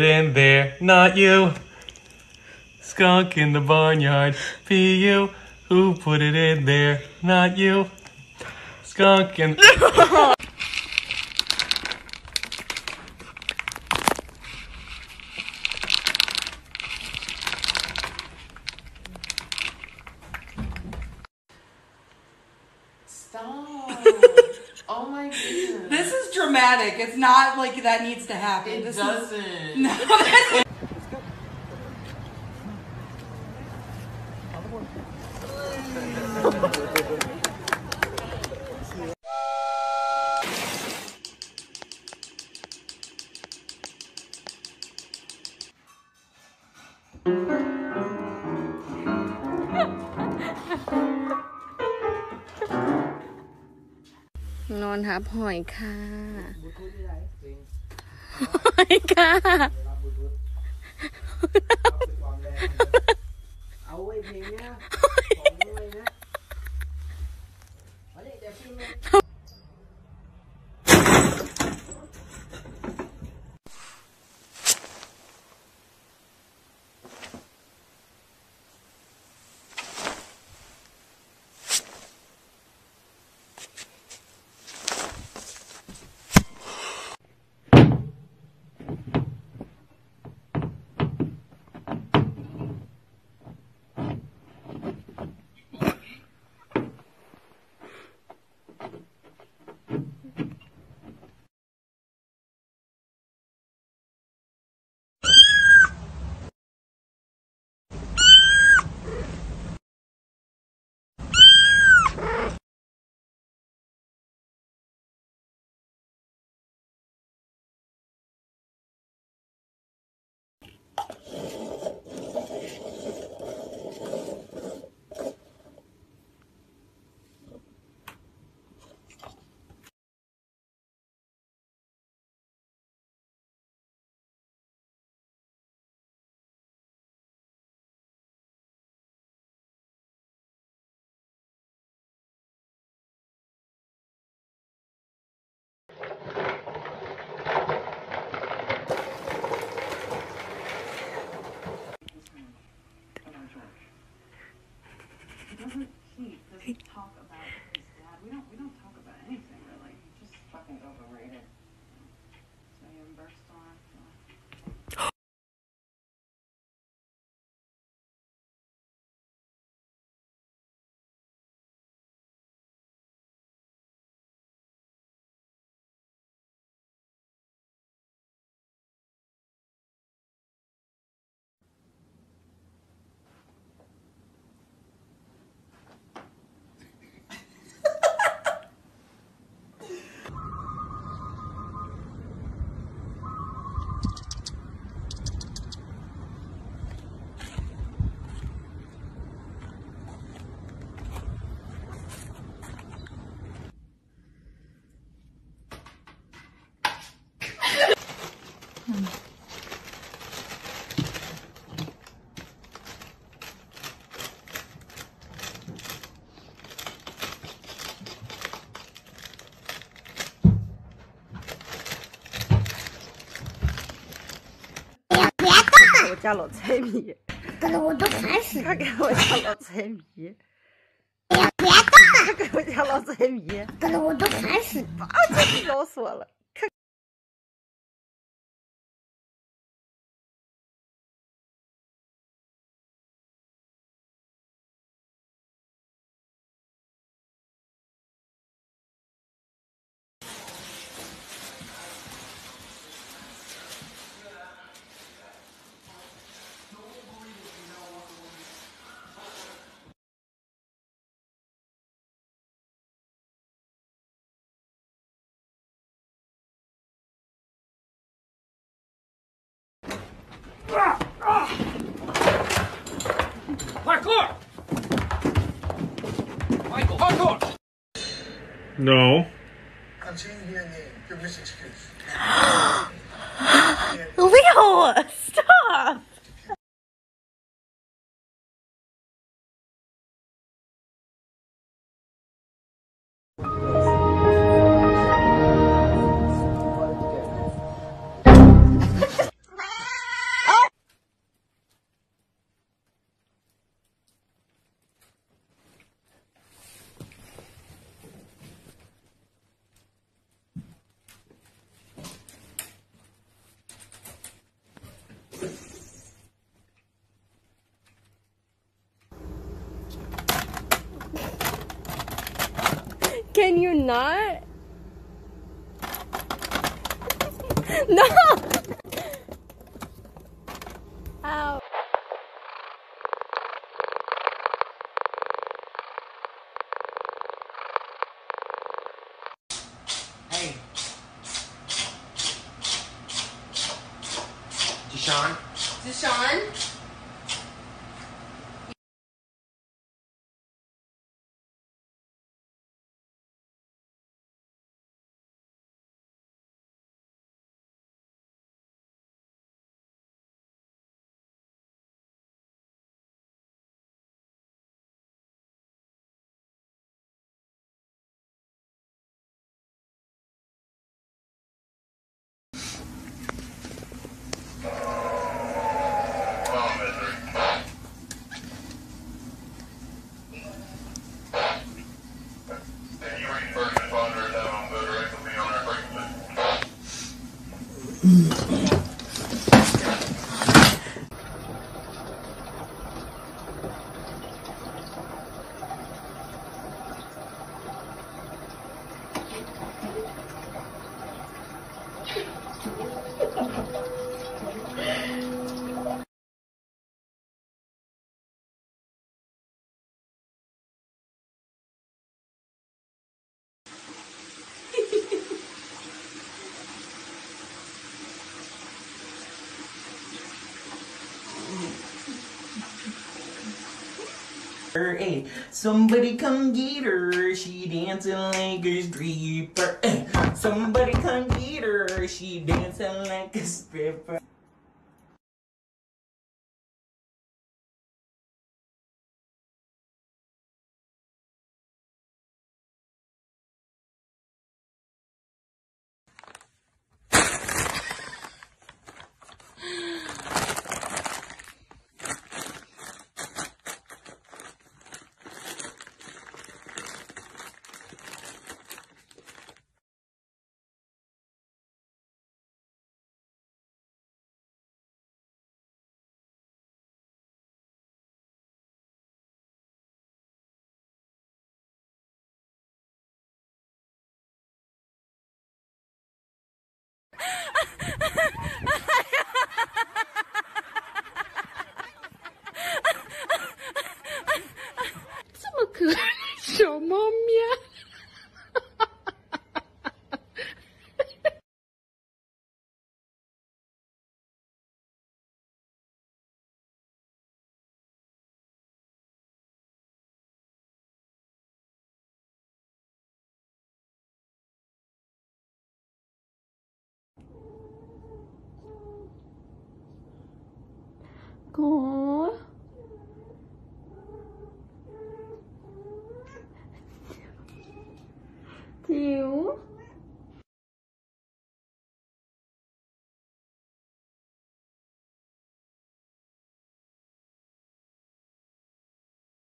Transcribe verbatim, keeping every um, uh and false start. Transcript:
In there, not you. Skunk in the barnyard, be you. Who put it in there? Not you. Skunk in. Stop. Oh my goodness. This is dramatic. It's not like that needs to happen. It this doesn't. Is, no, that's นอนทับหอยค่ะหอยค่ะเอาไว้เพลงนะของด้วยนะวันนี้เดี๋ยวพี่แม่ talk about his dad. We don't we don't talk about anything really. He just fucking overrated. So you burst on. 我家老财迷， 跟着我都烦死了。 他给我家老财迷， 哎呀，别动！ 他给我家老财迷， 跟着我都烦死了。 啊，真咬死我了。 Parkour! Michael, parkour! No. I'm changing your name. Give this excuse. Leo, stop! Can you not? No! Ow. Hey. Deshaun? Deshaun? Hey, somebody come get her, she dancing like a stripper. Hey, somebody come get her, she dancing like a stripper. Aww. Cute.